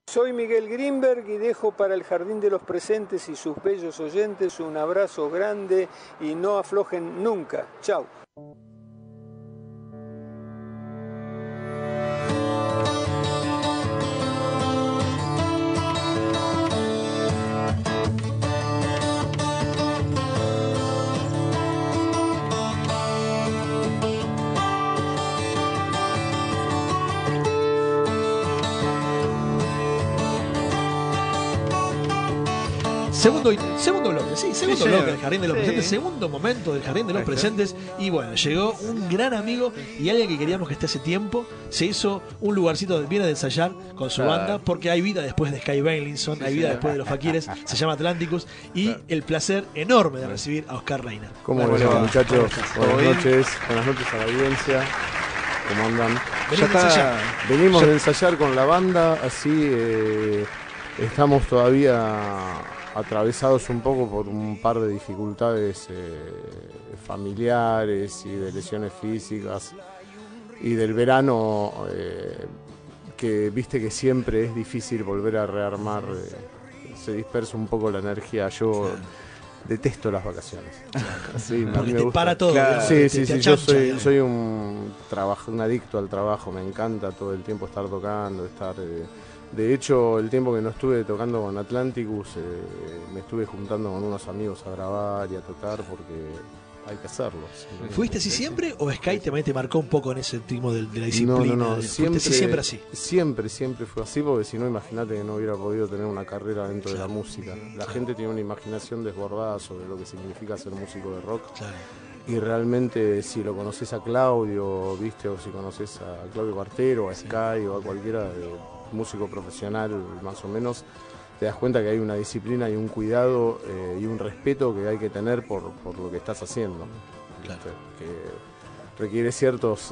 Soy Miguel Grimberg y dejo para el Jardín de los Presentes y sus bellos oyentes un abrazo grande y no aflojen nunca. Chau. Segundo bloque, sí, segundo bloque del Jardín de los Presentes, segundo momento del Jardín de los Presentes. Y bueno, llegó un gran amigo y alguien que queríamos que esté hace tiempo. Se hizo un lugarcito, viene de ensayar con su banda, porque hay vida después de Sky Bailinson, hay vida después de los Faquires, se llama Atlanticus. Y el placer enorme de recibir a Oscar Reina. ¿Cómo les va, muchachos? Buenas noches a la audiencia. ¿Cómo andan? Venimos de ensayar con la banda, así estamos todavía atravesados un poco por un par de dificultades familiares y de lesiones físicas y del verano que viste que siempre es difícil volver a rearmar, se dispersa un poco la energía. Yo detesto las vacaciones. Sí, porque te para todo. Claro. Sí, yo soy un adicto al trabajo, me encanta todo el tiempo estar tocando, estar... De hecho, el tiempo que no estuve tocando con Atlanticus, me estuve juntando con unos amigos a grabar y a tocar porque hay que hacerlo. ¿Fuiste así siempre o Sky también te marcó un poco en ese ritmo de la disciplina? No, siempre así. Siempre fue así, porque si no, imagínate que no hubiera podido tener una carrera dentro de la música. La gente tiene una imaginación desbordada sobre lo que significa ser músico de rock. Claro. Y realmente, si lo conoces a Claudio, viste, o si conoces a Claudio Cuartero, a Sky o a cualquiera músico profesional más o menos, te das cuenta que hay una disciplina y un cuidado y un respeto que hay que tener por lo que estás haciendo. Claro. Que requiere ciertos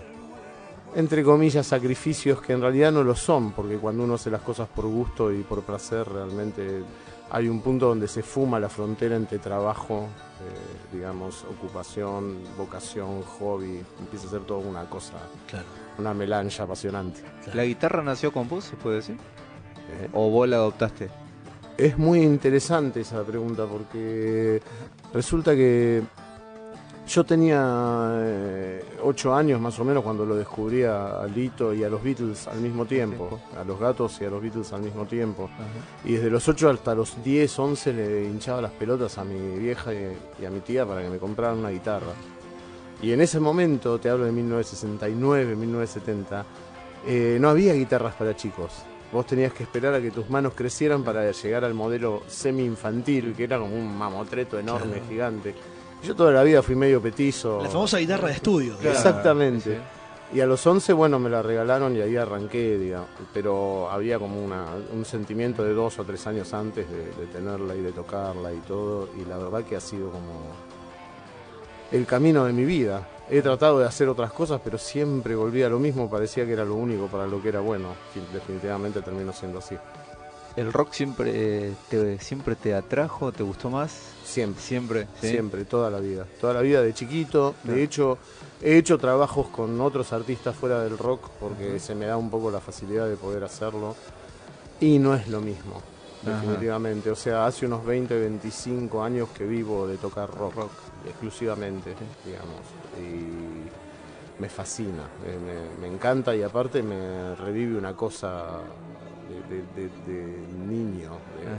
entre comillas sacrificios que en realidad no lo son, porque cuando uno hace las cosas por gusto y por placer, realmente hay un punto donde se fuma la frontera entre trabajo, digamos, ocupación, vocación, hobby, empieza a ser toda una cosa, claro, una melange apasionante. ¿La guitarra nació con vos, se puede decir? ¿O vos la adoptaste? Es muy interesante esa pregunta, porque resulta que yo tenía 8 años más o menos cuando lo descubrí a Lito y a los Beatles al mismo tiempo, a los Gatos y a los Beatles al mismo tiempo. Y desde los 8 hasta los 10, 11 le hinchaba las pelotas a mi vieja y a mi tía para que me compraran una guitarra. Y en ese momento, te hablo de 1969, 1970, no había guitarras para chicos. Vos tenías que esperar a que tus manos crecieran para llegar al modelo semi-infantil, que era como un mamotreto enorme, claro, gigante. Yo toda la vida fui medio petizo. La famosa guitarra de estudio. Claro. Exactamente. Sí. Y a los 11, bueno, me la regalaron y ahí arranqué, digamos. Pero había como un sentimiento de 2 o 3 años antes de tenerla y de tocarla y todo. Y la verdad que ha sido como el camino de mi vida. He tratado de hacer otras cosas, pero siempre volví a lo mismo. Parecía que era lo único para lo que era bueno. Definitivamente terminó siendo así. ¿El rock siempre te atrajo? ¿Te gustó más? Siempre, ¿sí? Siempre, toda la vida de chiquito. De hecho, he hecho trabajos con otros artistas fuera del rock porque se me da un poco la facilidad de poder hacerlo y no es lo mismo, definitivamente. O sea, hace unos 20, 25 años que vivo de tocar rock exclusivamente, digamos, y me fascina, me encanta, y aparte me revive una cosa de niño,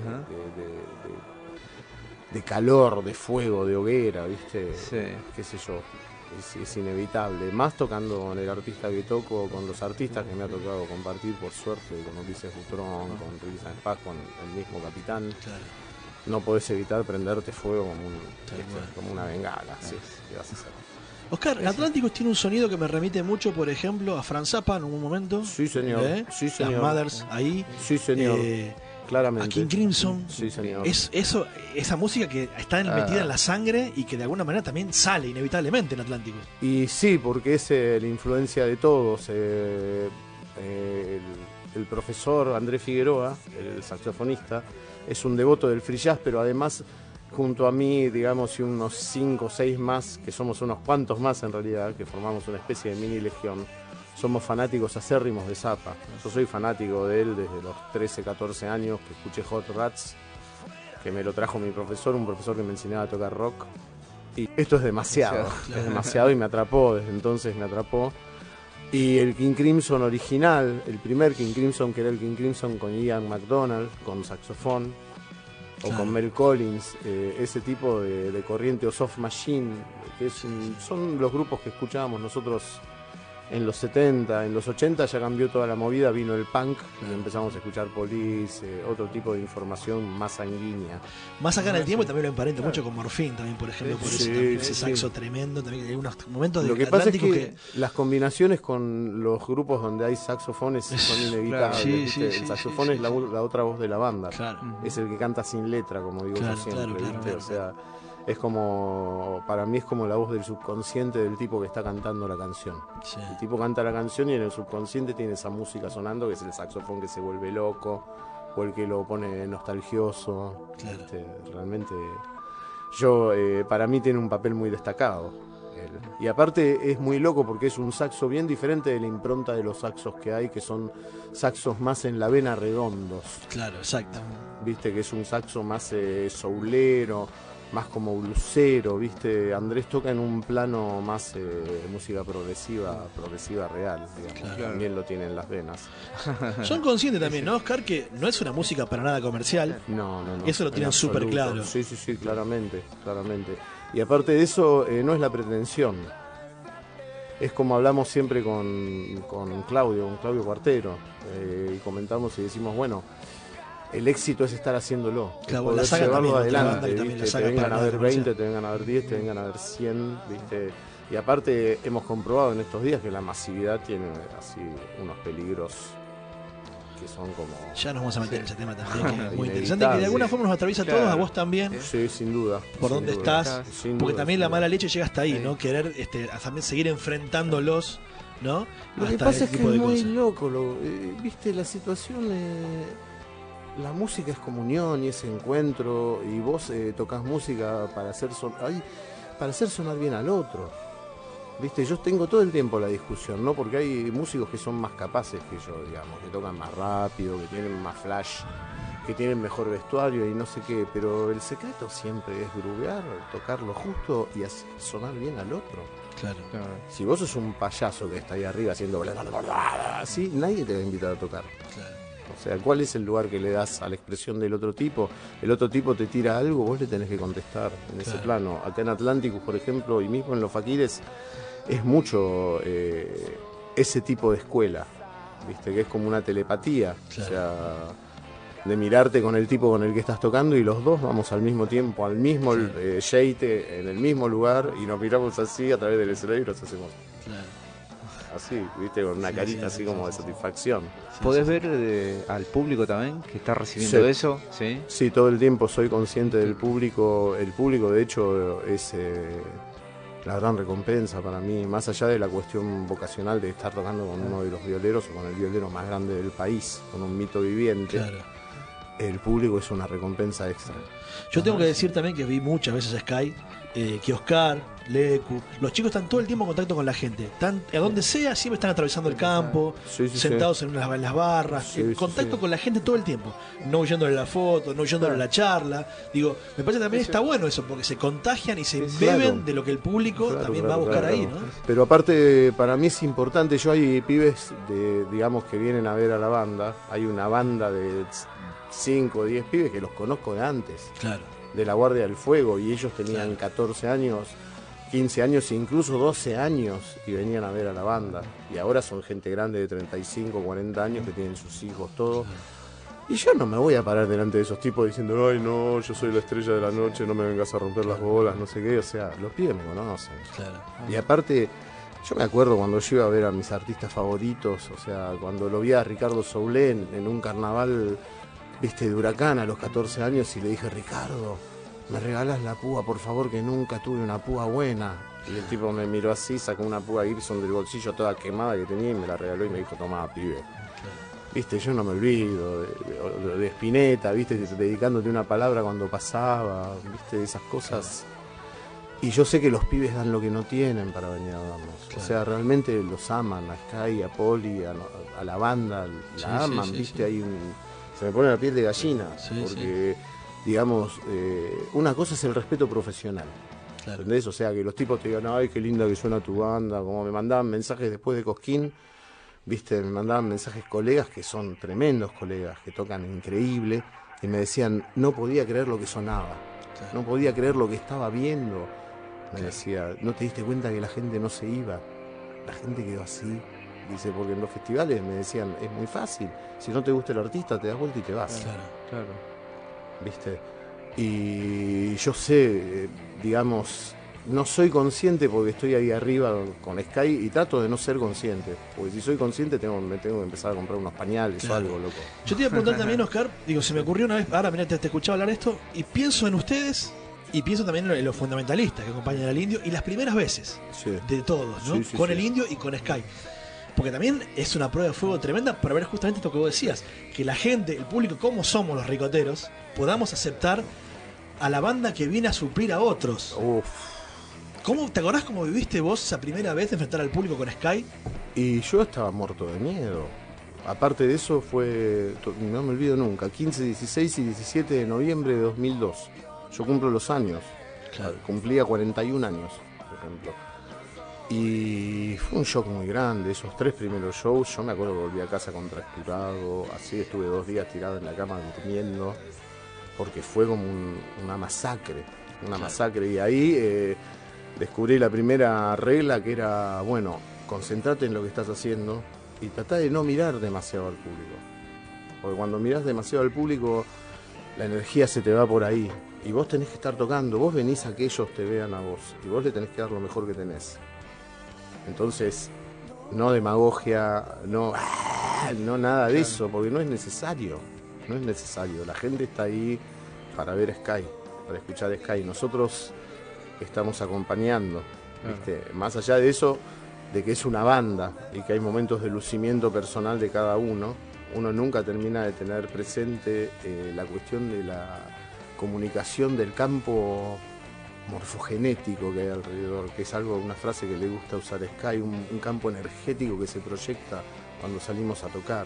de calor, de fuego, de hoguera, ¿viste? Sí. Qué sé yo, es inevitable. Más tocando con el artista que toco, con los artistas que me ha tocado compartir, por suerte, con Ulises Butrón, con Ricky Sáenz Paz, con el mismo Capitán. Claro. No podés evitar prenderte fuego como una bengala. Sí, ¿qué vas a hacer? Oscar, Atlanticus tiene un sonido que me remite mucho, por ejemplo, a Frank Zappa en un momento. Sí, señor. Sí, señor. Las Mothers ahí. Sí, señor. Claramente. A King Crimson. Sí, señor. Esa música que está metida en la sangre y que de alguna manera también sale inevitablemente en Atlanticus. Y sí, porque es la influencia de todos. El profesor Andrés Figueroa, el saxofonista, es un devoto del free jazz, pero además, junto a mí, digamos, y unos 5 o 6 más, que somos unos cuantos más en realidad, que formamos una especie de mini legión, somos fanáticos acérrimos de Zappa. Yo soy fanático de él desde los 13, 14 años que escuché Hot Rats, que me lo trajo mi profesor, un profesor que me enseñaba a tocar rock. Y esto es demasiado, es demasiado y me atrapó, desde entonces me atrapó. Y el King Crimson original, el primer King Crimson, que era el King Crimson con Ian McDonald, con saxofón, o con Mel Collins, ese tipo de corriente, o Soft Machine, que son los grupos que escuchábamos nosotros en los 70, en los 80 ya cambió toda la movida, vino el punk y empezamos a escuchar Police, otro tipo de información más sanguínea. Más acá en el tiempo, y también lo emparento mucho con Morphine también, por ejemplo, por eso también, ese saxo tremendo, también hay unos momentos de Lo que pasa es que las combinaciones con los grupos donde hay saxofones son inevitables. El saxofón es la otra voz de la banda, es el que canta sin letra, como digo yo siempre, ¿viste? O sea, es como, para mí es como la voz del subconsciente del tipo que está cantando la canción. El tipo canta la canción y en el subconsciente tiene esa música sonando, que es el saxofón que se vuelve loco o el que lo pone nostalgioso. Realmente para mí tiene un papel muy destacado. Y aparte es muy loco porque es un saxo bien diferente de la impronta de los saxos que hay, que son saxos más en la vena redondos. Claro, exacto. Viste que es un saxo más soulero, más como blusero, ¿viste? Andrés toca en un plano más música progresiva real, digamos. También lo tiene en las venas. Son conscientes también, ¿no, Oscar? Que no es una música para nada comercial. No. Eso lo tienen súper claro. Sí, claramente. Y aparte de eso, no es la pretensión. Es como hablamos siempre con Claudio Cuartero, y comentamos y decimos, bueno, el éxito es estar haciéndolo, claro, poder llevarlo adelante, ¿viste? Te vengan a ver 20, te vengan a ver 10, te vengan a ver 100, ¿viste? Y aparte hemos comprobado en estos días que la masividad tiene así unos peligros que son como... Ya nos vamos a meter en ese tema también, que es muy interesante, que de alguna forma nos atraviesa a todos, a vos también. Sí, sin duda. Por dónde estás, porque también la mala leche llega hasta ahí, ¿no? Querer también seguir enfrentándolos, ¿no? Lo que pasa es que es muy loco, ¿viste? La situación... La música es comunión y es encuentro, y vos tocas música para hacer sonar bien al otro. ¿Viste? Yo tengo todo el tiempo la discusión, ¿no? Porque hay músicos que son más capaces que yo, digamos, que tocan más rápido, que tienen más flash, que tienen mejor vestuario y no sé qué, pero el secreto siempre es groovear, tocar lo justo y hacer sonar bien al otro. Claro. Si vos sos un payaso que está ahí arriba haciendo así, nadie te va a invitar a tocar. Claro. O sea, ¿cuál es el lugar que le das a la expresión del otro tipo? El otro tipo te tira algo, vos le tenés que contestar en ese plano. Acá en Atlanticus, por ejemplo, y mismo en Los Faquires, es mucho ese tipo de escuela, ¿viste? Que es como una telepatía. O sea, de mirarte con el tipo con el que estás tocando y los dos vamos al mismo tiempo, al mismo yeite, en el mismo lugar, y nos miramos así a través del escenario y nos hacemos... Así, viste, con una carita así como de satisfacción. ¿Podés ver al público también que está recibiendo eso? Sí, todo el tiempo soy consciente del público. El público, de hecho, es la gran recompensa para mí, más allá de la cuestión vocacional de estar tocando con uno de los violeros o con el violero más grande del país, con un mito viviente. El público es una recompensa extra. Yo tengo que decir también que vi muchas veces a Sky, que Oscar, Lecu, los chicos están todo el tiempo en contacto con la gente. Están, a donde sea, siempre están atravesando el campo, sentados en las barras, en contacto con la gente todo el tiempo. No huyéndole la foto, no huyéndole la charla. Digo, me parece que también está bueno eso, porque se contagian y se beben de lo que el público también va a buscar ahí, ¿no? Pero aparte, para mí es importante, yo hay pibes, digamos, que vienen a ver a la banda. Hay una banda de 5 o 10 pibes que los conozco de antes. De la Guardia del Fuego, y ellos tenían 14 años, 15 años e incluso 12 años y venían a ver a la banda. Y ahora son gente grande de 35, 40 años que tienen sus hijos, todo. Y yo no me voy a parar delante de esos tipos diciendo, ay no, yo soy la estrella de la noche, no me vengas a romper las bolas, no sé qué. O sea, los pibes me conocen. Y aparte, yo me acuerdo cuando yo iba a ver a mis artistas favoritos, o sea, cuando lo vi a Ricardo Soulé en un carnaval, viste, de Huracán a los 14 años, y le dije, Ricardo, ¿me regalas la púa, por favor, que nunca tuve una púa buena? Y el tipo me miró así, sacó una púa Gibson del bolsillo toda quemada que tenía y me la regaló y me dijo, tomá, pibe. Viste, yo no me olvido de Spinetta, viste, dedicándote una palabra cuando pasaba, viste, esas cosas Y yo sé que los pibes dan lo que no tienen para venir a vernos. Claro. O sea, realmente los aman, a Sky, a Poli, a la banda, la aman, ¿viste? Hay se me pone la piel de gallina, porque, digamos, una cosa es el respeto profesional. Claro. ¿Entendés? O sea, que los tipos te digan, ay, qué linda que suena tu banda, como me mandaban mensajes después de Cosquín, ¿viste? Me mandaban mensajes colegas que son tremendos colegas, que tocan increíble, y me decían, no podía creer lo que sonaba, no podía creer lo que estaba viendo. Me decía, ¿no te diste cuenta que la gente no se iba? La gente quedó así. Dice, porque en los festivales me decían, es muy fácil, si no te gusta el artista, te das vuelta y te vas. Claro. ¿Viste? Y yo sé, digamos, no soy consciente porque estoy ahí arriba con Sky y trato de no ser consciente. Porque si soy consciente me tengo que empezar a comprar unos pañales o algo, loco. Yo te iba a preguntar también, Oscar, digo, se me ocurrió una vez, ahora mirá, te escuchaba hablar esto, y pienso en ustedes, y pienso también en los fundamentalistas que acompañan al Indio, y las primeras veces de todos, ¿no? Con el Indio y con Sky. Porque también es una prueba de fuego tremenda para ver justamente esto que vos decías, que la gente, el público, como somos los ricoteros, podamos aceptar a la banda que viene a suplir a otros. Uf. ¿Te acordás cómo viviste vos esa primera vez de enfrentar al público con Sky? Y yo estaba muerto de miedo. Aparte de eso fue, no me olvido nunca, 15, 16 y 17 de noviembre de 2002. Yo cumplo los años. Claro. Cumplía 41 años, por ejemplo. Y fue un shock muy grande, esos 3 primeros shows. Yo me acuerdo que volví a casa contracturado, así estuve 2 días tirado en la cama durmiendo, porque fue como una masacre, masacre. Y ahí descubrí la primera regla, que era, bueno, concentrate en lo que estás haciendo y tratá de no mirar demasiado al público. Porque cuando mirás demasiado al público, la energía se te va por ahí. Y vos tenés que estar tocando, vos venís a que ellos te vean a vos, y vos le tenés que dar lo mejor que tenés. Entonces, no demagogia, no nada de eso, porque no es necesario. La gente está ahí para ver Sky, para escuchar Sky. Nosotros estamos acompañando, ¿viste? Más allá de eso, de que es una banda y que hay momentos de lucimiento personal de cada uno, uno nunca termina de tener presente la cuestión de la comunicación del campo morfogenético que hay alrededor, que es una frase que le gusta usar Sky, un campo energético que se proyecta cuando salimos a tocar.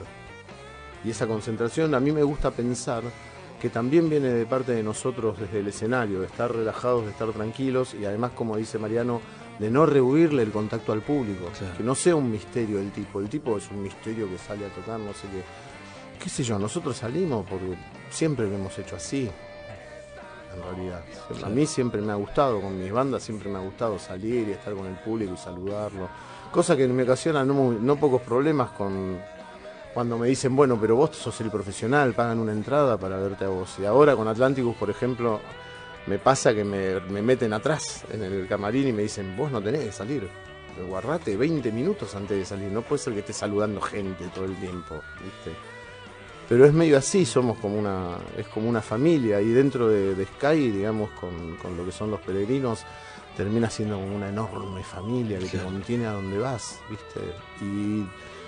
Y esa concentración, a mí me gusta pensar que también viene de parte de nosotros desde el escenario, de estar relajados, de estar tranquilos, y además, como dice Mariano, de no rehuirle el contacto al público, que no sea un misterio el tipo es un misterio que sale a tocar, no sé qué sé yo, nosotros salimos porque siempre lo hemos hecho así. En realidad, a mí siempre me ha gustado, con mis bandas siempre me ha gustado salir y estar con el público y saludarlo, cosa que me ocasiona no pocos problemas cuando me dicen, bueno, pero vos sos el profesional, pagan una entrada para verte a vos. Y ahora con Atlanticus, por ejemplo, me pasa que me meten atrás en el camarín y me dicen, vos no tenés que salir, guardate 20 minutos antes de salir, no puede ser que estés saludando gente todo el tiempo, ¿viste? Pero es medio así, somos como una familia, y dentro de Sky, digamos, con lo que son los peregrinos, termina siendo como una enorme familia que te contiene a donde vas, ¿viste? Y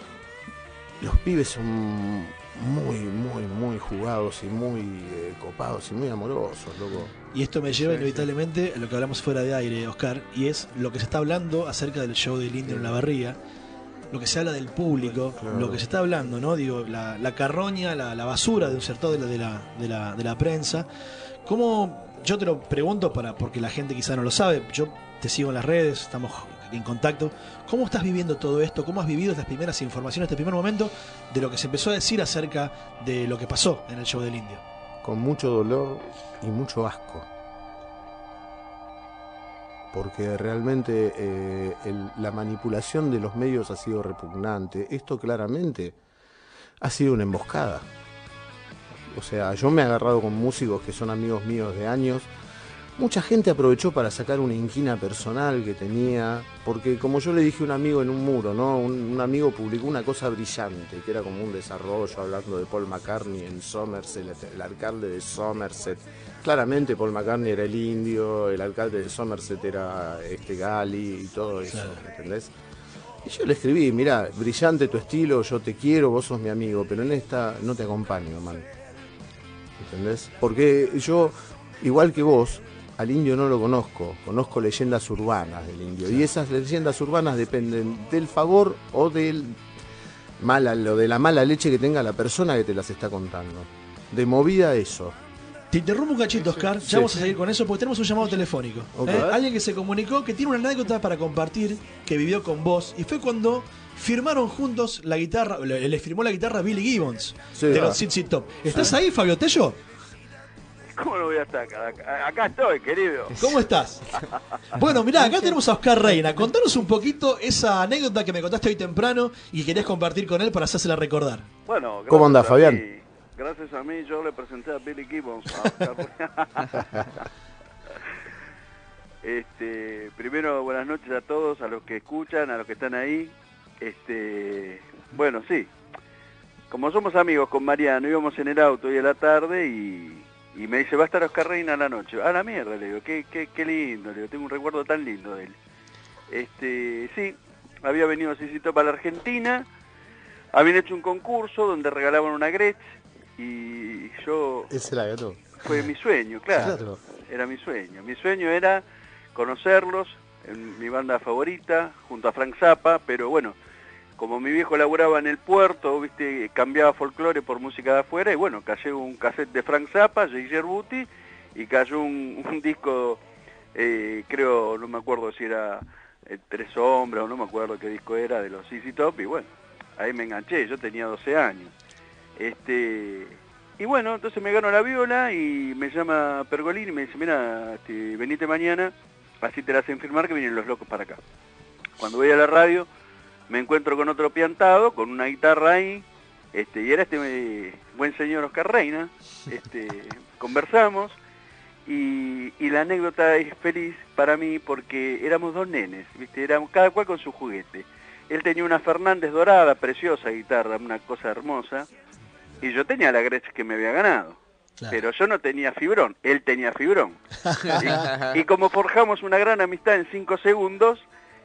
los pibes son muy, muy, muy jugados y muy copados y muy amorosos, loco. Y esto me lleva inevitablemente a lo que hablamos fuera de aire, Oscar, y es lo que se está hablando acerca del show del Indio en la Barría, lo que se habla del público, lo que se está hablando, ¿no? Digo, la carroña, la basura de un sector de la prensa. ¿Cómo? Yo te lo pregunto porque la gente quizá no lo sabe. Yo te sigo en las redes, estamos en contacto. ¿Cómo estás viviendo todo esto? ¿Cómo has vivido estas primeras informaciones, este primer momento de lo que se empezó a decir acerca de lo que pasó en el show del Indio? Con mucho dolor y mucho asco. Porque realmente la manipulación de los medios ha sido repugnante. Esto claramente ha sido una emboscada. O sea, yo me he agarrado con músicos que son amigos míos de años. Mucha gente aprovechó para sacar una inquina personal que tenía, porque como yo le dije a un amigo en un muro, ¿no? Un amigo publicó una cosa brillante, que era como un desarrollo hablando de Paul McCartney en Somerset, el alcalde de Somerset. Claramente Paul McCartney era el Indio, el alcalde de Somerset era Gali y todo eso, ¿entendés? Y yo le escribí, mirá, brillante tu estilo, yo te quiero, vos sos mi amigo, pero en esta no te acompaño, man. ¿Entendés? Porque yo, igual que vos, al indio no lo conozco leyendas urbanas del indio. Y esas leyendas urbanas dependen del favor o de la mala leche que tenga la persona que te las está contando. De movida eso. Te interrumpo un cachito, Oscar. Ya vamos a seguir con eso porque tenemos un llamado telefónico. Okay. Alguien que se comunicó, que tiene una anécdota para compartir, que vivió con vos. Y fue cuando firmaron juntos la guitarra, le firmó la guitarra a Billy Gibbons, de los ZZ Top. ¿Estás ahí, Fabio Tello? ¿Cómo no voy a estar acá? Acá estoy, querido. ¿Cómo estás? Bueno, mirá, acá tenemos a Oscar Reina. Contanos un poquito esa anécdota que me contaste hoy temprano y que querías compartir con él para hacérsela recordar. Bueno, ¿cómo andás, Fabián? Gracias a mí, yo le presenté a Billy Gibbons. Primero, buenas noches a todos, a los que escuchan, a los que están ahí. Bueno, sí. Como somos amigos con Mariano, íbamos en el auto hoy a la tarde y me dice, va a estar Oscar Reina a la noche. A la mierda, le digo, qué lindo, le digo, tengo un recuerdo tan lindo de él. Sí, había venido a ZZ Top a la Argentina, habían hecho un concurso donde regalaban una Gretsch y yo... Ese era gato. Fue mi sueño, claro. Era mi sueño. Mi sueño era conocerlos en mi banda favorita, junto a Frank Zappa, pero bueno, como mi viejo laburaba en el puerto, viste, cambiaba folclore por música de afuera, y bueno, cayó un cassette de Frank Zappa, J. Jerbuti, y cayó un disco, creo, no me acuerdo si era Tres Sombras, o no me acuerdo qué disco era, de los ZZ Top, y bueno, ahí me enganché, yo tenía 12 años. Y bueno, entonces me gano la viola y me llama Pergolini y me dice, mira, venite mañana, así te la hacen firmar que vienen los locos para acá. Cuando voy a la radio, me encuentro con otro piantado, con una guitarra ahí, y era buen señor Oscar Reina, conversamos, y la anécdota es feliz para mí porque éramos dos nenes, ¿viste? Éramos cada cual con su juguete. Él tenía una Fernández dorada, preciosa guitarra, una cosa hermosa, y yo tenía la Gretsch que me había ganado. Claro. Pero yo no tenía fibrón, él tenía fibrón. Y como forjamos una gran amistad en 5 segundos,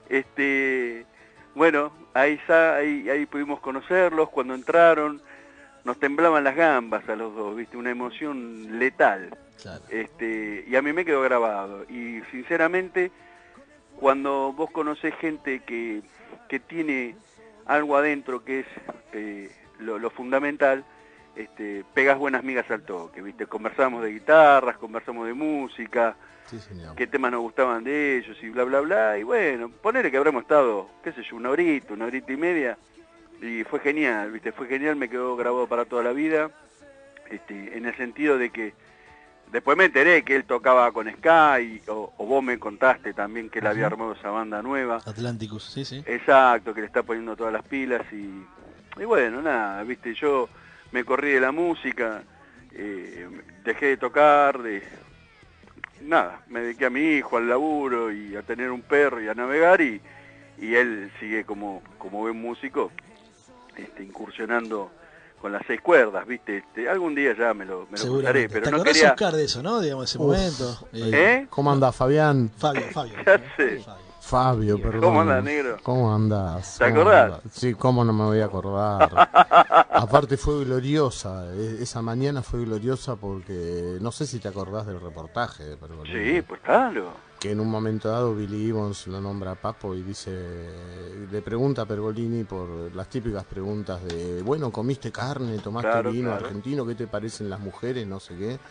bueno, ahí pudimos conocerlos. Cuando entraron, nos temblaban las gambas a los dos, ¿viste? Una emoción letal. Claro. Y a mí me quedó grabado. Y sinceramente, cuando vos conocés gente que tiene algo adentro que es lo fundamental, pegas buenas migas al toque, ¿viste? Conversamos de guitarras, conversamos de música, sí, qué temas nos gustaban de ellos y bla, bla, bla. Y bueno, ponele que habremos estado, qué sé yo, una horita y media, y fue genial, ¿viste? Fue genial, me quedó grabado para toda la vida, en el sentido de que después me enteré que él tocaba con Sky, o vos me contaste también que él había armado esa banda nueva. Atlanticus, sí, sí. Exacto, que le está poniendo todas las pilas y bueno, nada, ¿viste? Yo me corrí de la música, dejé de tocar, nada, me dediqué a mi hijo, al laburo y a tener un perro y a navegar y él sigue como buen músico, incursionando con las 6 cuerdas, ¿viste? Algún día ya me lo gustaré, pero no quería... Oscar de eso, ¿no? Digamos, ese momento. ¿Cómo andás, Fabián? Fabio. Ya sé. Fabio, perdón. ¿Cómo andás, negro? ¿Cómo andás? ¿Te acordás? Sí, cómo no me voy a acordar. Aparte fue gloriosa, esa mañana fue gloriosa porque no sé si te acordás del reportaje de Pergolini. Sí, pues claro. Que en un momento dado Billy Gibbons lo nombra a Papo y le pregunta a Pergolini por las típicas preguntas de, bueno, ¿comiste carne? ¿Tomaste vino argentino? ¿Qué te parecen las mujeres? No sé qué.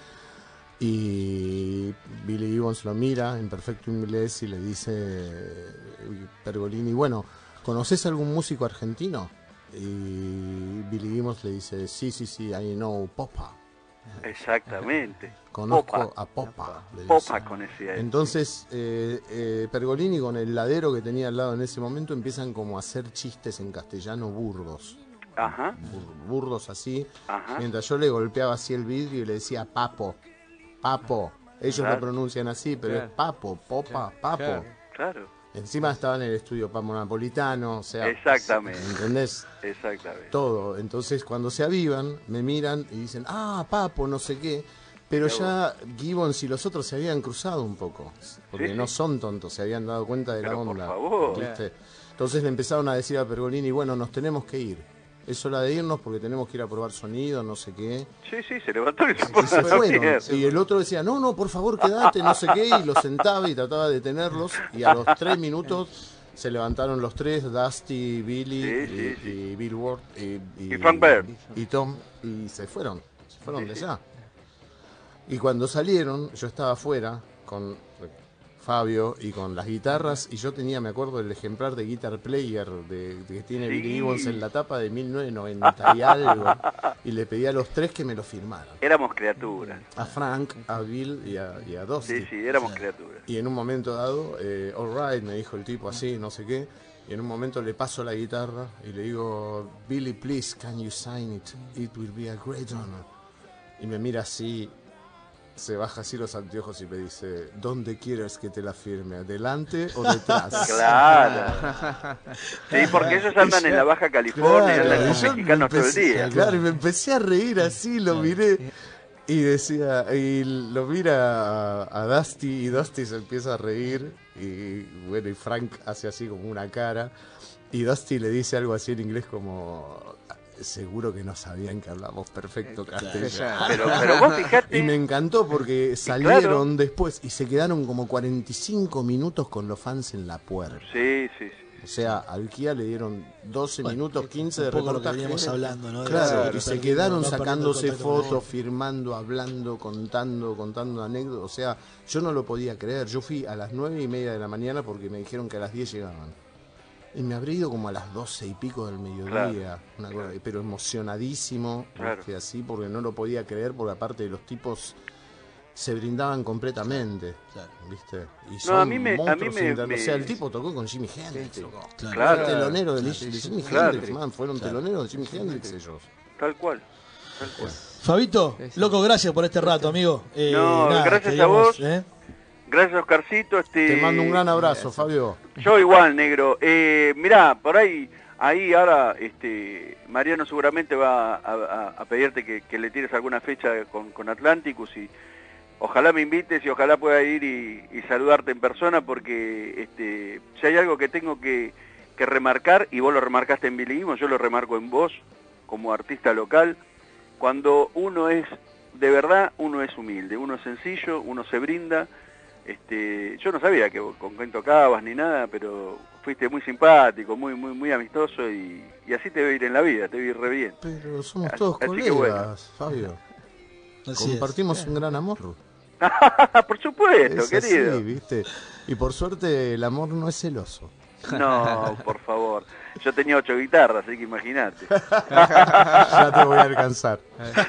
Y Billy Gibbons lo mira en perfecto inglés y le dice Pergolini, bueno, ¿conoces algún músico argentino? Y Billy Gibbons le dice, sí, I know Popa. Exactamente. Conozco a Popa. Popa con ese. Entonces Pergolini con el ladero que tenía al lado en ese momento empiezan como a hacer chistes en castellano burdos. Ajá. Burdos así. Ajá. Mientras yo le golpeaba así el vidrio y le decía Papo. Ellos lo pronuncian así, pero es Papo, Popa, Papo. Claro. Encima estaba en el estudio Papo Napolitano, o sea... Exactamente. ¿Entendés? Exactamente. Todo. Entonces, cuando se avivan, me miran y dicen, Papo, no sé qué. Pero ya Gibbons y los otros se habían cruzado un poco. Porque no son tontos, se habían dado cuenta de la onda. Por favor. ¿Viste? Entonces le empezaron a decir a Pergolini, bueno, nos tenemos que ir. es hora de irnos porque tenemos que ir a probar sonido, no sé qué. Sí, se levantó y Y se fueron. Y el otro decía, no, por favor, quédate, no sé qué, y los sentaba y trataba de detenerlos, y a los 3 minutos se levantaron los tres, Dusty, Billy y Bill Ward y Frank Beard y Tom, y se fueron de allá. Y cuando salieron, yo estaba afuera con Fabio y con las guitarras, y yo tenía, me acuerdo, el ejemplar de Guitar Player que tiene Billy Gibbons en la tapa de 1990 y algo, y le pedí a los tres que me lo firmaran. Éramos criaturas. A Frank, a Bill y a Dusty. Sí, éramos criaturas. Y en un momento dado, all right, me dijo el tipo así, no sé qué, y en un momento le paso la guitarra y le digo, Billy, please, can you sign it? It will be a great honor. Y me mira así, se baja así los anteojos y me dice, ¿dónde quieres que te la firme? ¿Adelante o detrás? Claro. Sí, porque ellos andan en la Baja California, y andan con mexicanos todo el día. Claro, y me empecé a reír así, lo miré y decía, y lo mira a Dusty, y Dusty se empieza a reír, y bueno, y Frank hace así como una cara, y Dusty le dice algo así en inglés como... Seguro que no sabían que hablamos perfecto castellano. Pero vos fijate. Y me encantó porque salieron después y se quedaron como 45 minutos con los fans en la puerta. Sí. O sea, al Kia le dieron 12 minutos, 15 de reportaje. Lo que veníamos hablando, ¿no? Claro, y se quedaron sacándose fotos, firmando, hablando, contando anécdotas. O sea, yo no lo podía creer. Yo fui a las 9:30 de la mañana porque me dijeron que a las 10 llegaban. Y me habré ido como a las 12 y pico del mediodía, pero emocionadísimo, así, porque no lo podía creer, porque aparte de los tipos se brindaban completamente, ¿viste? Y son monstruos o sea, el tipo tocó con Jimi Hendrix, Claro. Telonero de Jimi Hendrix, man, fueron teloneros de Jimi Hendrix ellos. Tal cual. Fabito, loco, gracias por este rato, amigo. Gracias a vos. Gracias, Oscarcito. Te mando un gran abrazo, Fabio. Yo igual, negro. Mirá, por ahí ahora Mariano seguramente va a pedirte que le tires alguna fecha con Atlanticus, y ojalá me invites y ojalá pueda ir y saludarte en persona, porque si hay algo que tengo que remarcar, y vos lo remarcaste en Billy Gibbons, yo lo remarco en vos, como artista local, cuando uno es, de verdad, uno es humilde, uno es sencillo, uno se brinda. Yo no sabía con quién tocabas ni nada, pero fuiste muy simpático, muy amistoso, y así te voy a ir en la vida, te voy a ir re bien. Pero somos todos colegas, bueno. Fabio. Compartimos un gran amor. Por supuesto, es querido. Así, ¿viste? Y por suerte el amor no es celoso. No, por favor. Yo tenía 8 guitarras, así que imagínate. Ya te voy a alcanzar.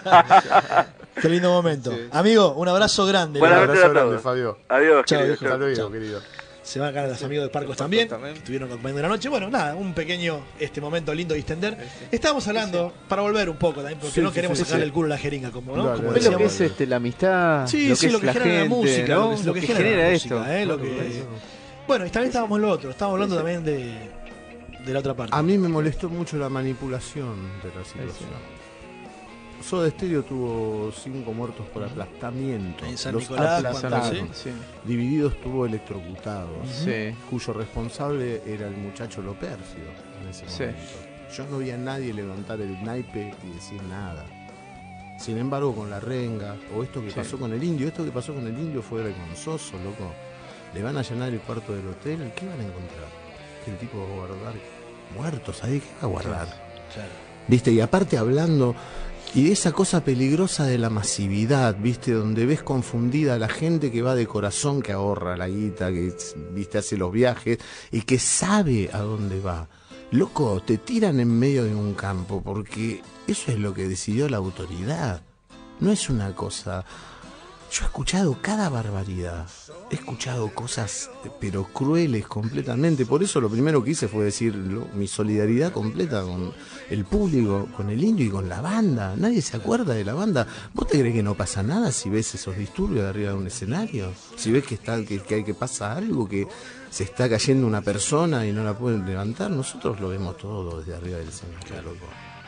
Qué lindo momento. Sí. Amigo, un abrazo grande. Un abrazo grande, Fabio. Adiós, chao, querido. Hasta luego, querido. Se van a caer los amigos de Parcos también, que estuvieron acompañando la noche. Bueno, nada, un pequeño momento lindo de distender. Estábamos hablando, para volver un poco también, porque no queremos sacarle el culo a la jeringa, como, ¿no? Como lo que es la amistad, sí, lo que, lo que genera gente, la música, ¿no? lo que genera esto. Bueno, y también estábamos en lo otro, estábamos hablando también de la otra parte. A mí me molestó mucho la manipulación de la situación. Soda Stereo tuvo 5 muertos por aplastamiento. En San Los Nicolás, aplastaron. ¿sí? Divididos tuvo electrocutados, sí. Cuyo responsable era el muchacho Lopérfido en ese momento. Yo no vi a nadie levantar el naipe y decir nada. Sin embargo, con la renga, o esto que pasó con el indio, fue vergonzoso, loco. Le van a llenar el cuarto del hotel, ¿qué van a encontrar? Que el tipo va a guardar muertos, ¿sabés qué va a guardar? Claro. ¿Viste? Y aparte hablando... Y de esa cosa peligrosa de la masividad, ¿viste? Donde ves confundida a la gente que va de corazón, que ahorra la guita, que, ¿viste? Hace los viajes y que sabe a dónde va. Loco, te tiran en medio de un campo porque eso es lo que decidió la autoridad. No es una cosa... Yo he escuchado cada barbaridad. He escuchado cosas, pero crueles completamente. Por eso lo primero que hice fue decir mi solidaridad completa con el público, con el indio y con la banda. Nadie se acuerda de la banda. ¿Vos te crees que no pasa nada si ves esos disturbios de arriba de un escenario? Si ves que pasa algo, que se está cayendo una persona y no la pueden levantar. Nosotros lo vemos todo desde arriba del escenario, loco.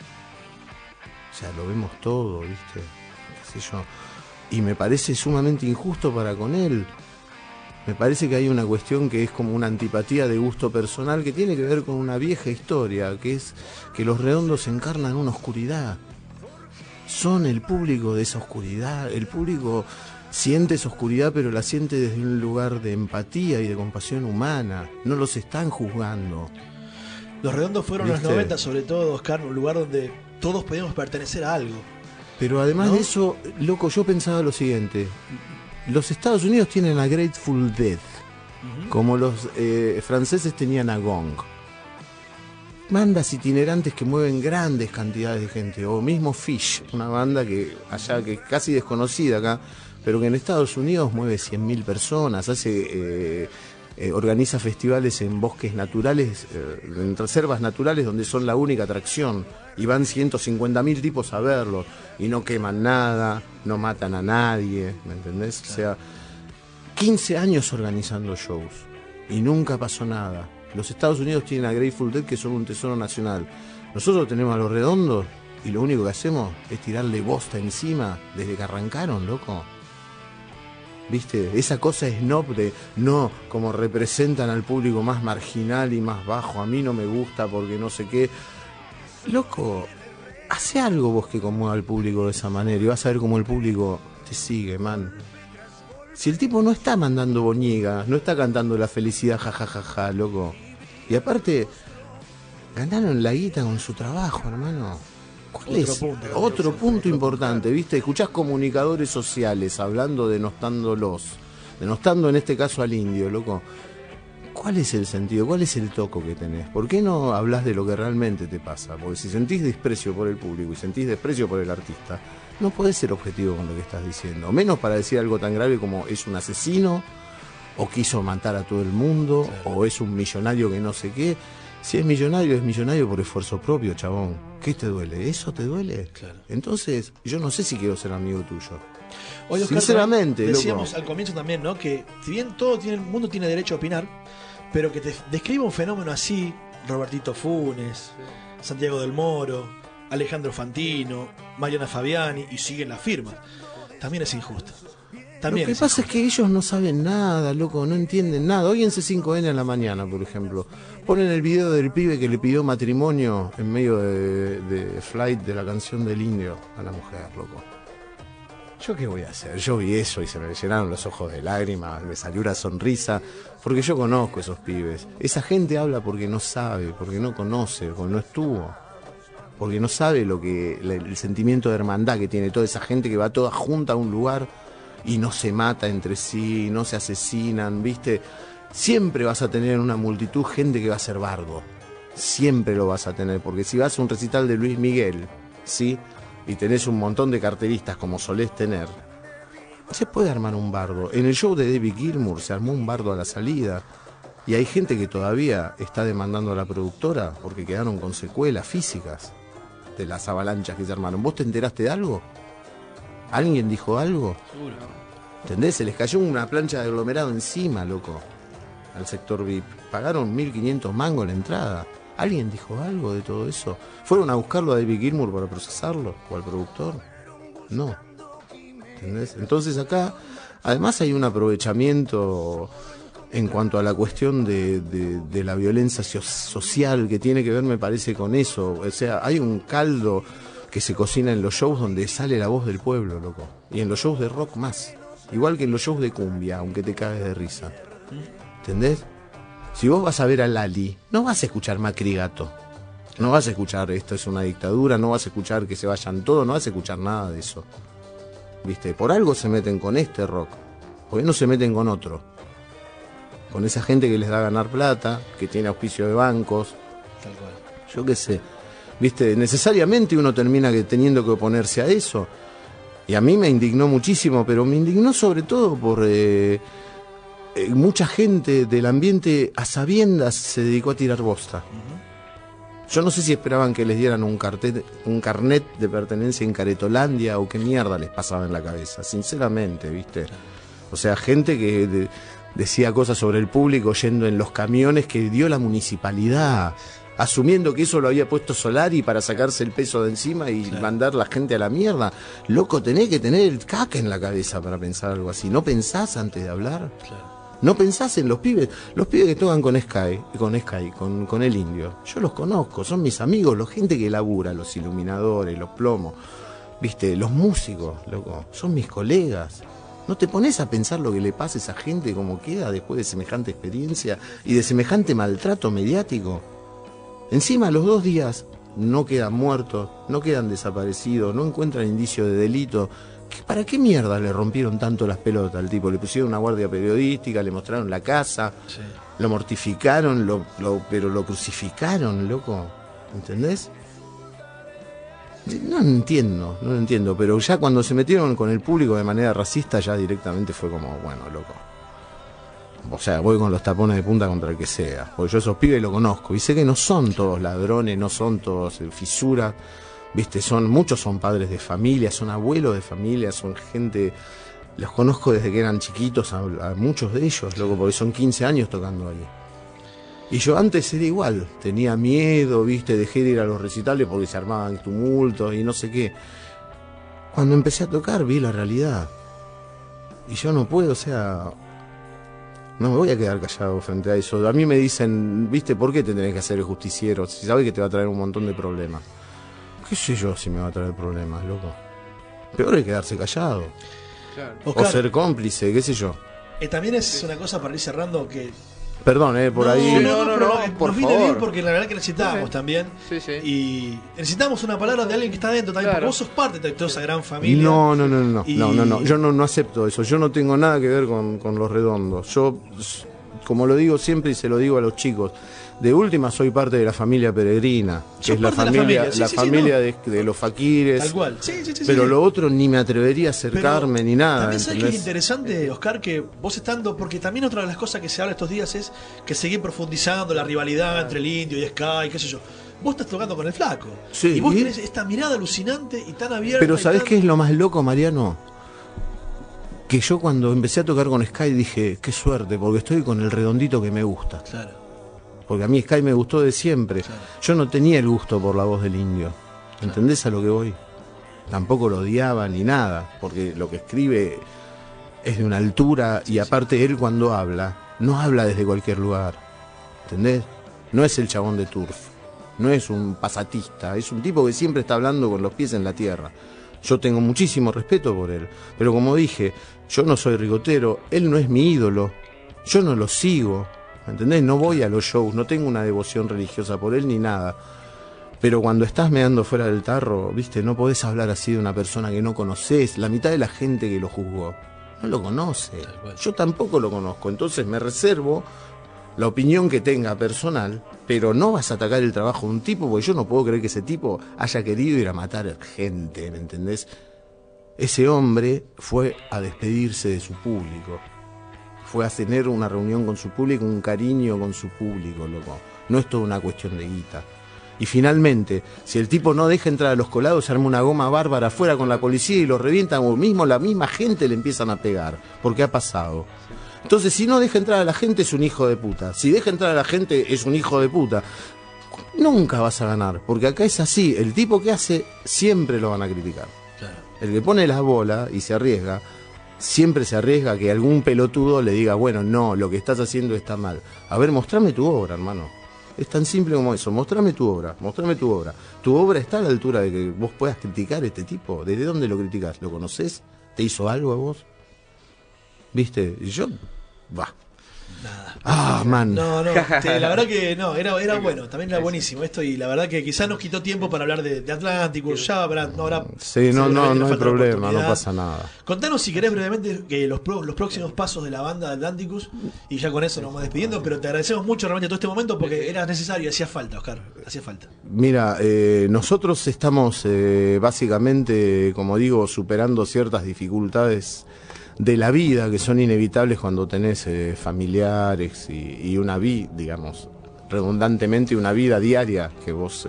O sea, lo vemos todo, ¿viste? Qué sé yo. Y me parece sumamente injusto para con él. Me parece que hay una cuestión que es como una antipatía de gusto personal que tiene que ver con una vieja historia, que es que los Redondos encarnan una oscuridad. Son el público de esa oscuridad. El público siente esa oscuridad, pero la siente desde un lugar de empatía y de compasión humana. No los están juzgando. Los Redondos fueron ¿Viste? los 90, sobre todo, Oscar, un lugar donde todos podíamos pertenecer a algo. Pero además ¿no? de eso, loco, yo pensaba lo siguiente. Los Estados Unidos tienen a Grateful Dead, como los franceses tenían a Gong. Bandas itinerantes que mueven grandes cantidades de gente, o mismo Fish, una banda que allá que es casi desconocida acá, pero que en Estados Unidos mueve 100.000 personas, organiza festivales en bosques naturales, en reservas naturales donde son la única atracción, y van 150.000 tipos a verlos, y no queman nada, no matan a nadie, ¿me entendés? Claro. O sea, 15 años organizando shows, y nunca pasó nada. Los Estados Unidos tienen a Grateful Dead, que son un tesoro nacional. Nosotros tenemos a Los Redondos, y lo único que hacemos es tirarle bosta encima desde que arrancaron, loco. ¿Viste? Esa cosa snob de no, como representan al público más marginal y más bajo, a mí no me gusta porque no sé qué. Loco, hace algo vos que conmueva al público de esa manera y vas a ver cómo el público te sigue, man. Si el tipo no está mandando boñigas, no está cantando la felicidad, jajajaja, loco. Y aparte, ganaron la guita con su trabajo, hermano. ¿Cuál es? Otro punto importante, ¿viste? Escuchás comunicadores sociales hablando, denostando en este caso al indio, loco. ¿Cuál es el sentido? ¿Cuál es el toco que tenés? ¿Por qué no hablas de lo que realmente te pasa? Porque si sentís desprecio por el público y sentís desprecio por el artista, no podés ser objetivo con lo que estás diciendo. Menos para decir algo tan grave como es un asesino, o quiso matar a todo el mundo, o es un millonario que no sé qué. Si es millonario por esfuerzo propio, chabón. ¿Qué te duele? ¿Eso te duele? Claro. Entonces, yo no sé si quiero ser amigo tuyo. Oye, Oscar, sinceramente, decíamos loco, al comienzo también, ¿no? Que si bien el mundo tiene derecho a opinar, pero que te describa un fenómeno así, Robertito Funes, Santiago del Moro, Alejandro Fantino, Mariana Fabiani, y siguen las firmas, también es injusto. También lo que pasa es que ellos no saben nada, loco, no entienden nada. Hoy en C5N a la mañana, por ejemplo, ponen el video del pibe que le pidió matrimonio en medio de Flight de la canción del indio a la mujer, loco. ¿Yo qué voy a hacer? Yo vi eso y se me llenaron los ojos de lágrimas, me salió una sonrisa, porque yo conozco esos pibes. Esa gente habla porque no sabe, porque no conoce, porque no estuvo, porque no sabe el sentimiento de hermandad que tiene toda esa gente que va toda junta a un lugar y no se mata entre sí, no se asesinan, ¿viste? Siempre vas a tener en una multitud gente que va a ser bardo. Siempre lo vas a tener, porque si vas a un recital de Luis Miguel, ¿sí? Y tenés un montón de carteristas como solés tener, se puede armar un bardo. En el show de David Gilmour se armó un bardo a la salida. Y hay gente que todavía está demandando a la productora porque quedaron con secuelas físicas de las avalanchas que se armaron. ¿Vos te enteraste de algo? ¿Alguien dijo algo? Seguro. ¿Entendés? Se les cayó una plancha de aglomerado encima, loco, al sector VIP. Pagaron 1.500 mangos la entrada. ¿Alguien dijo algo de todo eso? ¿Fueron a buscarlo a David Gilmour para procesarlo? ¿O al productor? No. ¿Entendés? Entonces acá, además hay un aprovechamiento en cuanto a la cuestión de la violencia social que tiene que ver, me parece, con eso. O sea, hay un caldo que se cocina en los shows donde sale la voz del pueblo, loco. Y en los shows de rock más. Igual que en los shows de cumbia, aunque te cagues de risa. ¿Entendés? Si vos vas a ver a Lali, no vas a escuchar Macri Gato. No vas a escuchar esto es una dictadura, no vas a escuchar que se vayan todos, no vas a escuchar nada de eso. ¿Viste? Por algo se meten con este rock. ¿Por qué no se meten con otro? Con esa gente que les da a ganar plata, que tiene auspicio de bancos. Tal cual. Yo qué sé. ¿Viste? Necesariamente uno termina teniendo que oponerse a eso. Y a mí me indignó muchísimo, pero me indignó sobre todo por mucha gente del ambiente a sabiendas se dedicó a tirar bosta. Yo no sé si esperaban que les dieran un carnet de pertenencia en Caretolandia o qué mierda les pasaba en la cabeza, sinceramente, ¿viste? O sea, gente que decía cosas sobre el público yendo en los camiones que dio la municipalidad, asumiendo que eso lo había puesto Solari para sacarse el peso de encima y mandar la gente a la mierda. Loco, tenés que tener el caca en la cabeza para pensar algo así. ¿No pensás antes de hablar? No pensás en los pibes que tocan con Sky, con el Indio. Yo los conozco, son mis amigos, la gente que labura, los iluminadores, los plomos, viste, los músicos, loco, son mis colegas. ¿No te pones a pensar lo que le pasa a esa gente, cómo queda después de semejante experiencia y de semejante maltrato mediático? Encima, a los 2 días no quedan muertos, no quedan desaparecidos, no encuentran indicio de delito. ¿Para qué mierda le rompieron tanto las pelotas al tipo? Le pusieron una guardia periodística, le mostraron la casa, sí, lo mortificaron, pero lo crucificaron, loco. ¿Entendés? No lo entiendo, pero ya cuando se metieron con el público de manera racista, ya directamente fue como, bueno, loco. O sea, voy con los tapones de punta contra el que sea, porque yo esos pibes lo conozco y sé que no son todos ladrones, no son todos fisuras. Viste, muchos son padres de familia, son abuelos de familia, son gente, los conozco desde que eran chiquitos a muchos de ellos, loco, porque son 15 años tocando ahí. Y yo antes era igual, tenía miedo, viste, dejé de ir a los recitales porque se armaban tumultos y no sé qué. Cuando empecé a tocar vi la realidad. Y yo no puedo, o sea, no me voy a quedar callado frente a eso. A mí me dicen, viste, ¿por qué te tenés que hacer el justiciero? Si sabes que te va a traer un montón de problemas. ¿Qué sé yo si me va a traer problemas, loco? Peor es quedarse callado. Claro. Oscar, o ser cómplice, qué sé yo. También es una cosa para ir cerrando que... Perdón, por ahí... No, por favor. Bien porque la verdad que necesitábamos también. Sí. Y necesitamos una palabra de alguien que está adentro también, porque vos sos parte de toda esa gran familia. No. Yo no acepto eso. Yo no tengo nada que ver con los redondos. Yo, como lo digo siempre y se lo digo a los chicos, de última soy parte de la familia peregrina, que es la familia de los faquires. Tal cual. Pero lo otro ni me atrevería a acercarme ni nada. También sabes que es interesante, Oscar, que vos estando, porque también otra de las cosas que se habla estos días es que seguir profundizando la rivalidad entre el Indio y Sky, qué sé yo. Vos estás tocando con el Flaco. Sí, y vos tenés esta mirada alucinante y tan abierta. Pero ¿sabés qué es lo más loco, Mariano? Que yo cuando empecé a tocar con Sky dije, qué suerte, porque estoy con el redondito que me gusta. Claro. Porque a mí Sky me gustó de siempre. Claro. Yo no tenía el gusto por la voz del Indio. ¿Entendés a lo que voy? Tampoco lo odiaba ni nada, porque lo que escribe es de una altura y aparte él cuando habla, no habla desde cualquier lugar. ¿Entendés? No es el chabón de Turf, no es un pasatista, es un tipo que siempre está hablando con los pies en la tierra. Yo tengo muchísimo respeto por él, pero como dije, yo no soy rigotero, él no es mi ídolo, yo no lo sigo. ¿Entendés? No voy a los shows, no tengo una devoción religiosa por él ni nada. Pero cuando estás meando fuera del tarro, viste, no podés hablar así de una persona que no conocés. La mitad de la gente que lo juzgó no lo conoce. Yo tampoco lo conozco. Entonces me reservo la opinión que tenga personal, pero no vas a atacar el trabajo de un tipo, porque yo no puedo creer que ese tipo haya querido ir a matar gente, ¿me entendés? Ese hombre fue a despedirse de su público. Fue a tener una reunión con su público, un cariño con su público, loco. No es toda una cuestión de guita. Y finalmente, si el tipo no deja entrar a los colados, se arma una goma bárbara afuera con la policía y lo revientan, o mismo la misma gente le empiezan a pegar, porque ha pasado. Entonces, si no deja entrar a la gente, es un hijo de puta. Si deja entrar a la gente, es un hijo de puta. Nunca vas a ganar, porque acá es así. El tipo que hace, siempre lo van a criticar. Claro. El que pone las bolas y se arriesga, siempre se arriesga a que algún pelotudo le diga, bueno, no, lo que estás haciendo está mal. A ver, mostrame tu obra, hermano. Es tan simple como eso, mostrame tu obra, mostrame tu obra. ¿Tu obra está a la altura de que vos puedas criticar a este tipo? ¿Desde dónde lo criticás? ¿Lo conocés? ¿Te hizo algo a vos? ¿Viste? Y yo, nada. Ah, man. No, la verdad que no, era bueno, también era buenísimo esto y la verdad que quizás nos quitó tiempo para hablar de Atlanticus, ya no habrá... Sí, no hay problema, no pasa nada. Contanos si querés brevemente que los próximos pasos de la banda de Atlanticus y ya con eso nos vamos despidiendo, pero te agradecemos mucho realmente todo este momento porque era necesario, hacía falta, Oscar, hacía falta. Mira, nosotros estamos básicamente, como digo, superando ciertas dificultades de la vida que son inevitables cuando tenés familiares y una vida, digamos, redundantemente una vida diaria que vos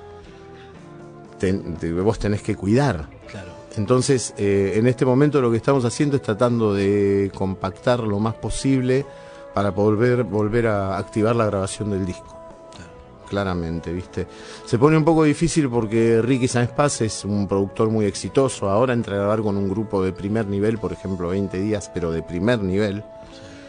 tenés que cuidar. Claro. Entonces, en este momento lo que estamos haciendo es tratando de compactar lo más posible para volver a activar la grabación del disco. Claramente, ¿viste? Se pone un poco difícil porque Ricky Sáenz Paz es un productor muy exitoso. Ahora entra a grabar con un grupo de primer nivel, por ejemplo, 20 días, pero de primer nivel.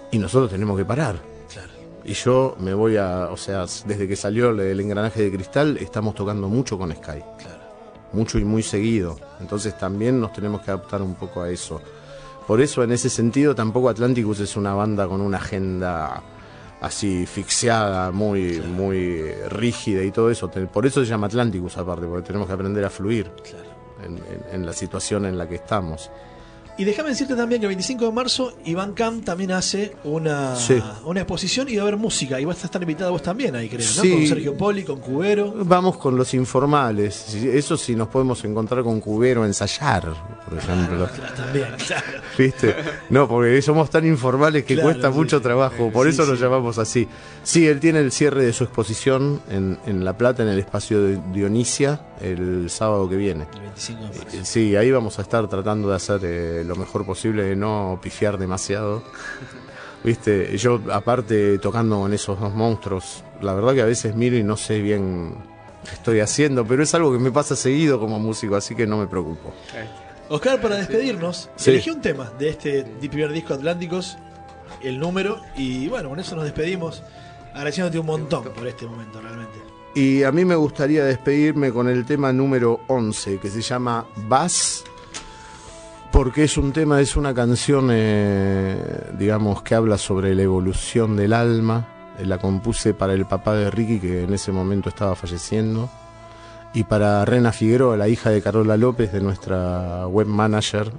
y nosotros tenemos que parar. Claro. Y yo me voy o sea, desde que salió el engranaje de cristal, estamos tocando mucho con Sky. Claro. Mucho y muy seguido. Entonces también nos tenemos que adaptar un poco a eso. Por eso, en ese sentido, tampoco Atlanticus es una banda con una agenda así asfixiada, muy rígida y todo eso. Por eso se llama Atlanticus, aparte, porque tenemos que aprender a fluir en la situación en la que estamos. Y déjame decirte también que el 25 de marzo Iván Camp también hace una exposición y va a haber música. Y vas a estar invitado vos también ahí, creo, ¿no? Sí. Con Sergio Poli, con Cubero. Vamos con los informales. Eso sí nos podemos encontrar con Cubero, ensayar, por ejemplo. Claro, también, claro. ¿Viste? No, porque somos tan informales que Claro, cuesta mucho trabajo. Por eso lo llamamos así. Sí, él tiene el cierre de su exposición en La Plata, en el espacio de Dionisia, el sábado que viene. El 25 de marzo. Sí, ahí vamos a estar tratando de hacer lo mejor posible, de no pifiar demasiado. Viste, yo aparte tocando con esos dos monstruos, la verdad que a veces miro y no sé bien qué estoy haciendo, pero es algo que me pasa seguido como músico, así que no me preocupo. Oscar, para despedirnos, elegí un tema de este primer disco Atlánticos, el número, y bueno, con eso nos despedimos, agradeciéndote un montón por este momento realmente. Y a mí me gustaría despedirme con el tema número 11, que se llama Vas, porque es una canción, digamos, que habla sobre la evolución del alma. La compuse para el papá de Ricky, que en ese momento estaba falleciendo, y para Rena Figueroa, la hija de Carola López, de nuestra web manager,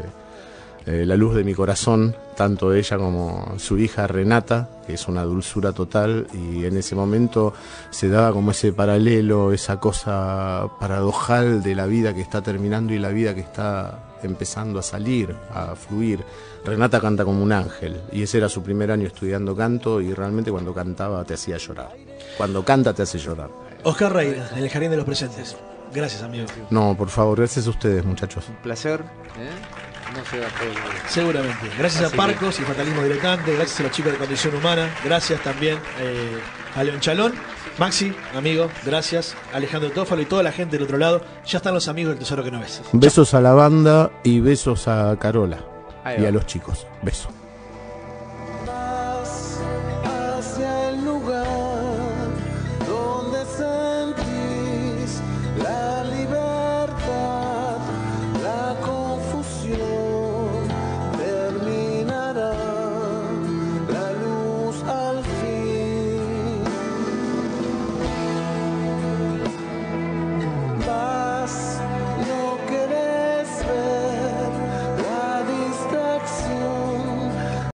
la luz de mi corazón, tanto ella como su hija Renata, que es una dulzura total, y en ese momento se daba como ese paralelo, esa cosa paradojal de la vida que está terminando y la vida que está empezando a salir, a fluir. Renata canta como un ángel, y ese era su primer año estudiando canto, y realmente cuando cantaba te hacía llorar. Cuando canta te hace llorar. Oscar Reina, en el Jardín de los Presentes. Gracias, amigo. No, por favor, gracias a ustedes, muchachos. Un placer. No se va todo. Seguramente. Gracias a Parcos y Fatalismo Diletante, gracias a los chicos de Condición Humana, gracias también a León Chalón. Maxi, amigo, gracias. Alejandro Tófalo y toda la gente del otro lado. Ya están los amigos del Tesoro que no ves. Besos a la banda y besos a Carola y a los chicos. Besos.